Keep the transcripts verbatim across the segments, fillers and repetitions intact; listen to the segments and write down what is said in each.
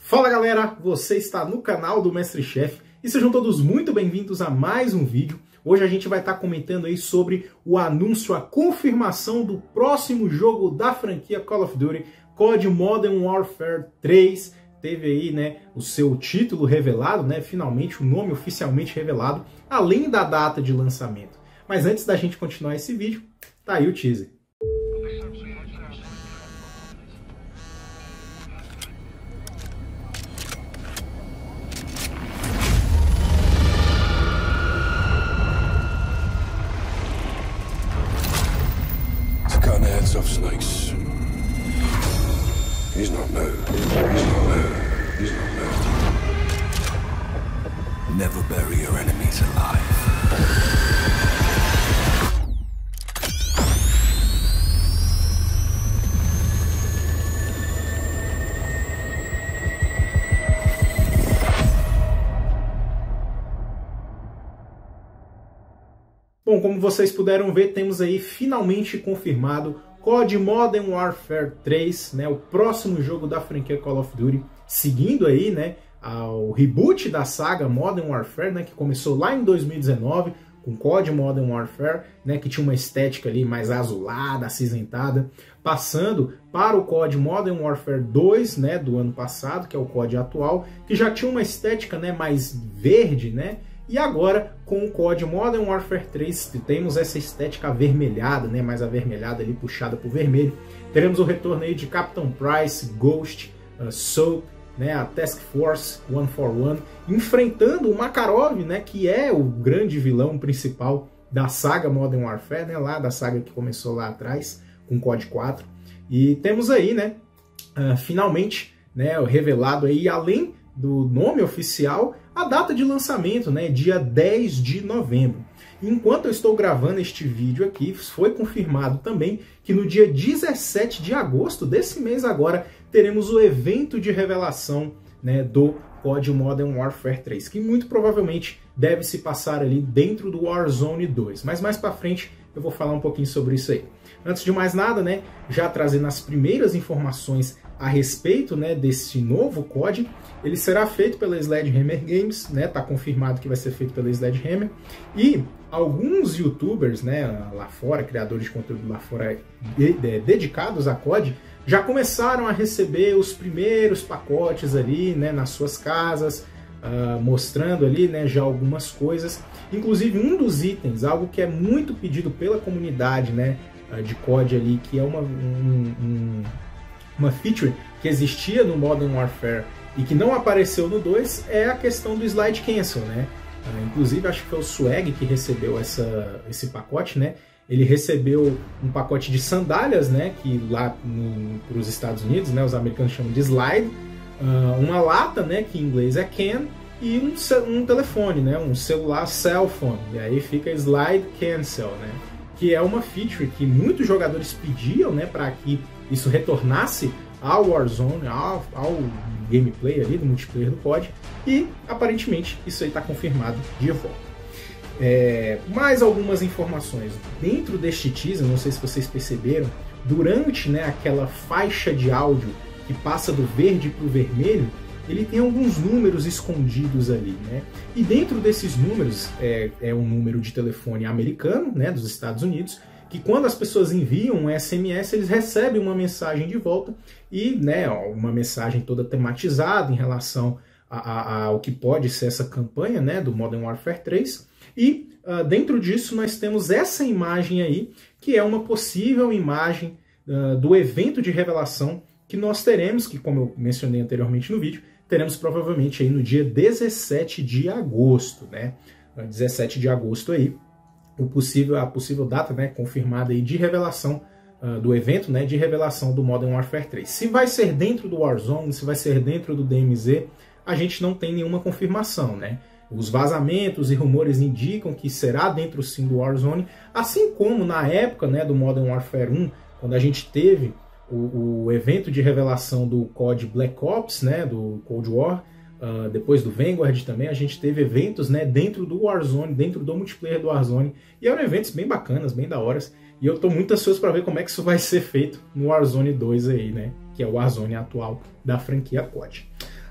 Fala galera, você está no canal do Mestre Chef e sejam todos muito bem-vindos a mais um vídeo. Hoje a gente vai estar comentando aí sobre o anúncio, a confirmação do próximo jogo da franquia Call of Duty, C O D Modern Warfare três. Teve aí, né, o seu título revelado, né, finalmente o nome oficialmente revelado, além da data de lançamento. Mas antes da gente continuar esse vídeo, tá aí o teaser. Cutting the heads off snakes. He's not moved. He's not moved. He's not moved. Never bury your enemies alive. Bom, como vocês puderam ver, temos aí finalmente confirmado C O D Modern Warfare três, né, o próximo jogo da franquia Call of Duty, seguindo aí, né, ao reboot da saga Modern Warfare, né, que começou lá em dois mil e dezenove com C O D Modern Warfare, né, que tinha uma estética ali mais azulada, acinzentada, passando para o C O D Modern Warfare dois, né, do ano passado, que é o C O D atual, que já tinha uma estética, né, mais verde, né? E agora, com o C O D Modern Warfare três, temos essa estética avermelhada, né, mais avermelhada ali, puxada para o vermelho. Teremos o retorno aí de Captain Price, Ghost, uh, Soap, né, a Task Force One for One, enfrentando o Makarov, né, que é o grande vilão principal da saga Modern Warfare, né, lá da saga que começou lá atrás, com o C O D quatro. E temos aí, né, uh, finalmente, né, revelado aí, além do nome oficial, a data de lançamento, né, dia dez de novembro. Enquanto eu estou gravando este vídeo aqui, foi confirmado também que no dia dezessete de agosto desse mês agora, teremos o evento de revelação, né, do C O D Modern Warfare três, que muito provavelmente deve se passar ali dentro do Warzone dois. Mas mais para frente eu vou falar um pouquinho sobre isso aí. Antes de mais nada, né, já trazendo as primeiras informações a respeito, né, desse novo C O D, ele será feito pela Sledgehammer Games, né, tá confirmado que vai ser feito pela Sledgehammer, e alguns youtubers, né, lá fora, criadores de conteúdo lá fora de, de, dedicados a C O D, já começaram a receber os primeiros pacotes ali, né, nas suas casas, uh, mostrando ali, né, já algumas coisas, inclusive um dos itens, algo que é muito pedido pela comunidade, né, de C O D ali, que é uma, um, um, uma feature que existia no Modern Warfare e que não apareceu no dois, é a questão do Slide Cancel, né? Uh, inclusive, acho que foi o Swag que recebeu essa, esse pacote, né? Ele recebeu um pacote de sandálias, né? Que lá para os Estados Unidos, né, os americanos chamam de Slide, uh, uma lata, né? Que em inglês é Can, e um, um telefone, né? Um celular cell phone, e aí fica Slide Cancel, né? Que é uma feature que muitos jogadores pediam, né, para que isso retornasse ao Warzone, ao, ao gameplay ali do multiplayer do C O D, e aparentemente isso aí está confirmado de volta. É, mais algumas informações dentro deste teaser, não sei se vocês perceberam, durante, né, aquela faixa de áudio que passa do verde para o vermelho, ele tem alguns números escondidos ali, né? E dentro desses números é, é um número de telefone americano, né, dos Estados Unidos, que quando as pessoas enviam um S M S, eles recebem uma mensagem de volta e, né, uma mensagem toda tematizada em relação a, a, ao que pode ser essa campanha, né, do Modern Warfare três. E uh, dentro disso nós temos essa imagem aí, que é uma possível imagem uh, do evento de revelação que nós teremos, que como eu mencionei anteriormente no vídeo, teremos provavelmente aí no dia dezessete de agosto, né? dezessete de agosto aí, o possível, a possível data, né, confirmada aí de revelação uh, do evento, né, de revelação do Modern Warfare três. Se vai ser dentro do Warzone, se vai ser dentro do D M Z, a gente não tem nenhuma confirmação, né? Os vazamentos e rumores indicam que será dentro sim do Warzone, assim como na época, né, do Modern Warfare um, quando a gente teve O, o evento de revelação do C O D Black Ops, né, do Cold War, uh, depois do Vanguard também, a gente teve eventos, né, dentro do Warzone, dentro do multiplayer do Warzone, e eram eventos bem bacanas, bem da horas, e eu tô muito ansioso para ver como é que isso vai ser feito no Warzone dois aí, né, que é o Warzone atual da franquia C O D.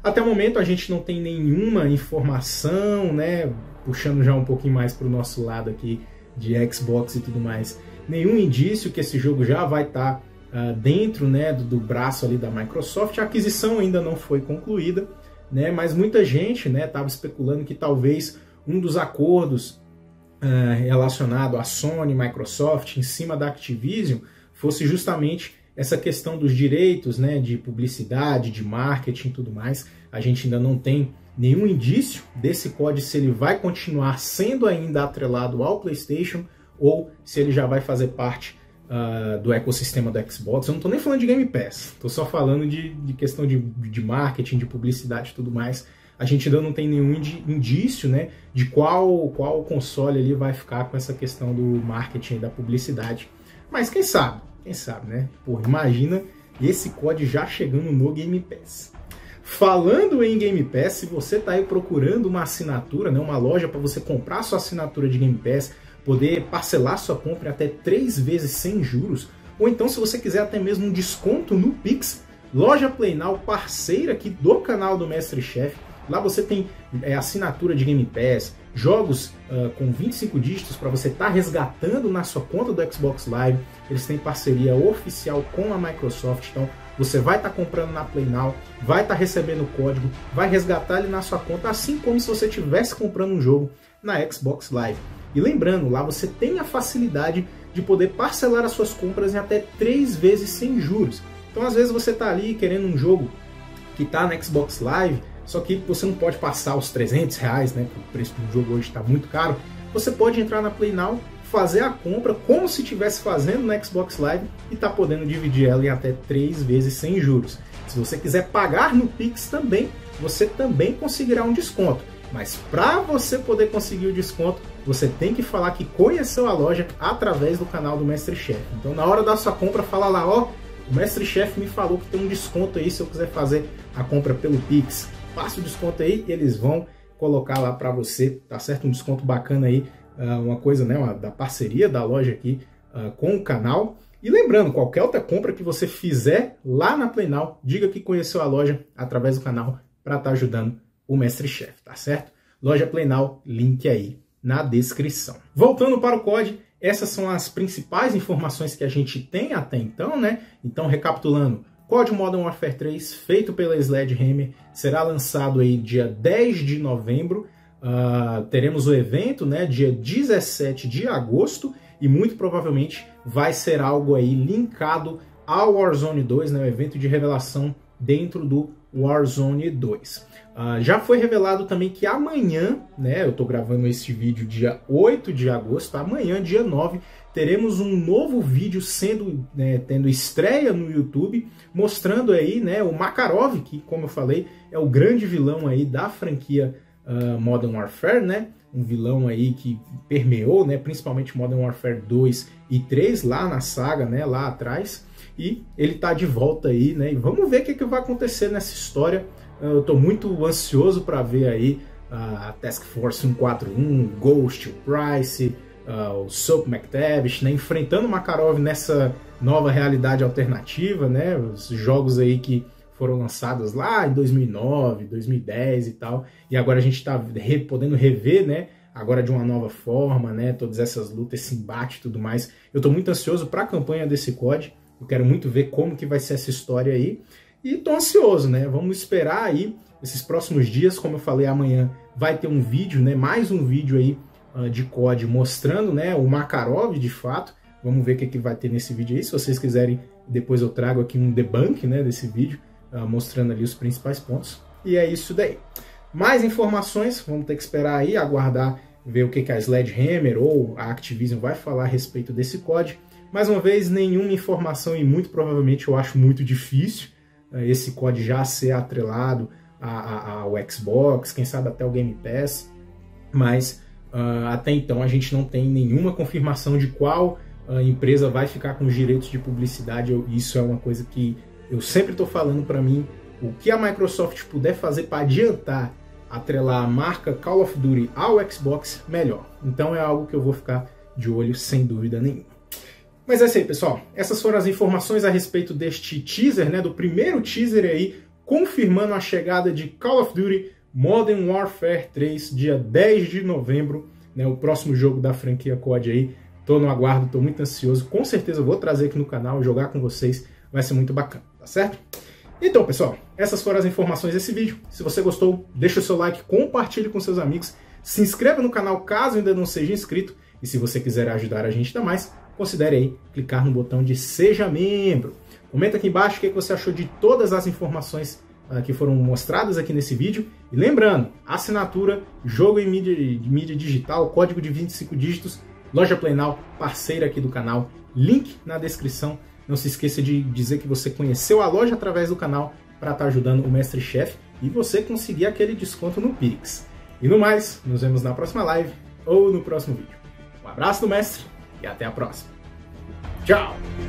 Até o momento a gente não tem nenhuma informação, né, puxando já um pouquinho mais para o nosso lado aqui de Xbox e tudo mais, nenhum indício que esse jogo já vai estar tá, uh, dentro, né, do, do braço ali da Microsoft. A aquisição ainda não foi concluída, né, mas muita gente estava especulando que talvez um dos acordos uh, relacionado à Sony, Microsoft, em cima da Activision, fosse justamente essa questão dos direitos, né, de publicidade, de marketing e tudo mais. A gente ainda não tem nenhum indício desse código, se ele vai continuar sendo ainda atrelado ao PlayStation ou se ele já vai fazer parte uh, do ecossistema do Xbox. Eu não estou nem falando de Game Pass, estou só falando de, de questão de, de marketing, de publicidade e tudo mais. A gente ainda não tem nenhum indício, né, de qual, qual console ali vai ficar com essa questão do marketing e da publicidade. Mas quem sabe, quem sabe, né? Pô, imagina esse código já chegando no Game Pass. Falando em Game Pass, se você está aí procurando uma assinatura, né, uma loja para você comprar sua assinatura de Game Pass, poder parcelar sua compra até três vezes sem juros, ou então se você quiser até mesmo um desconto no Pix, Loja Play Now, parceira aqui do canal do Mestre Chef. Lá você tem é, assinatura de Game Pass, jogos uh, com vinte e cinco dígitos para você estar tá resgatando na sua conta do Xbox Live. Eles têm parceria oficial com a Microsoft, então você vai estar tá comprando na Play Now, vai estar tá recebendo o código, vai resgatar ele na sua conta, assim como se você estivesse comprando um jogo na Xbox Live. E lembrando, lá você tem a facilidade de poder parcelar as suas compras em até três vezes sem juros. Então às vezes você está ali querendo um jogo que está na Xbox Live, só que você não pode passar os trezentos reais, né? Porque o preço do jogo hoje está muito caro. Você pode entrar na Play Now, fazer a compra como se estivesse fazendo no Xbox Live e tá podendo dividir ela em até três vezes sem juros. Se você quiser pagar no Pix também, você também conseguirá um desconto. Mas para você poder conseguir o desconto, você tem que falar que conheceu a loja através do canal do Mestre Chef. Então na hora da sua compra, fala lá, ó, o Mestre Chef me falou que tem um desconto aí se eu quiser fazer a compra pelo Pix. Passa o desconto aí e eles vão colocar lá para você, tá certo? Um desconto bacana aí, uma coisa, né, uma, da parceria da loja aqui uh, com o canal. E lembrando, qualquer outra compra que você fizer lá na Play Now, diga que conheceu a loja através do canal para estar tá ajudando o Mestre Chef, tá certo? Loja Play Now, link aí na descrição. Voltando para o C O D, essas são as principais informações que a gente tem até então, né? Então, recapitulando, C O D Modern Warfare três, feito pela Sledgehammer, será lançado aí dia dez de novembro. Uh, teremos o evento, né, dia dezessete de agosto, e muito provavelmente vai ser algo aí linkado ao Warzone dois, né, o evento de revelação dentro do Warzone dois. Uh, já foi revelado também que amanhã, né, eu estou gravando esse vídeo dia oito de agosto, amanhã, dia nove, teremos um novo vídeo sendo, né, tendo estreia no YouTube, mostrando aí, né, o Makarov, que, como eu falei, é o grande vilão aí da franquia uh, Modern Warfare, né, um vilão aí que permeou, né, principalmente Modern Warfare dois e três, lá na saga, né, lá atrás, e ele tá de volta aí, né, e vamos ver o que, que vai acontecer nessa história. Eu tô muito ansioso para ver aí a Task Force cento e quarenta e um, Ghost, o Price, uh, o Soap McTavish, né, enfrentando Makarov nessa nova realidade alternativa, né, os jogos aí que foram lançados lá em dois mil e nove, dois mil e dez e tal, e agora a gente está re, podendo rever, né, agora de uma nova forma, né, todas essas lutas, esse embate e tudo mais. Eu estou muito ansioso para a campanha desse C O D, eu quero muito ver como que vai ser essa história aí, e estou ansioso, né, vamos esperar aí esses próximos dias. Como eu falei, amanhã vai ter um vídeo, né, mais um vídeo aí uh, de C O D mostrando, né, o Makarov de fato. Vamos ver o que, que vai ter nesse vídeo aí. Se vocês quiserem, depois eu trago aqui um debunk, né, desse vídeo, uh, mostrando ali os principais pontos. E é isso daí. Mais informações, vamos ter que esperar aí, aguardar, ver o que, que a Sledgehammer ou a Activision vai falar a respeito desse C O D. Mais uma vez, nenhuma informação, e muito provavelmente eu acho muito difícil uh, esse C O D já ser atrelado a, a, ao Xbox, quem sabe até o Game Pass. Mas uh, até então a gente não tem nenhuma confirmação de qual a empresa vai ficar com os direitos de publicidade. Eu, isso é uma coisa que eu sempre estou falando para mim. O que a Microsoft puder fazer para adiantar, atrelar a marca Call of Duty ao Xbox, melhor. Então é algo que eu vou ficar de olho sem dúvida nenhuma. Mas é isso aí, pessoal. Essas foram as informações a respeito deste teaser, né, do primeiro teaser aí confirmando a chegada de Call of Duty Modern Warfare três, dia dez de novembro, né, o próximo jogo da franquia C O D aí. Tô no aguardo, tô muito ansioso, com certeza vou trazer aqui no canal, jogar com vocês, vai ser muito bacana, tá certo? Então, pessoal, essas foram as informações desse vídeo. Se você gostou, deixa o seu like, compartilhe com seus amigos, se inscreva no canal caso ainda não seja inscrito, e se você quiser ajudar a gente ainda mais, considere aí clicar no botão de Seja Membro. Comenta aqui embaixo o que você achou de todas as informações uh, que foram mostradas aqui nesse vídeo. E lembrando, assinatura, jogo em mídia, mídia digital, código de vinte e cinco dígitos, Loja Play Now, parceira aqui do canal, link na descrição. Não se esqueça de dizer que você conheceu a loja através do canal para estar ajudando o Mestre Chef e você conseguir aquele desconto no Pix. E no mais, nos vemos na próxima live ou no próximo vídeo. Um abraço do Mestre e até a próxima. Tchau!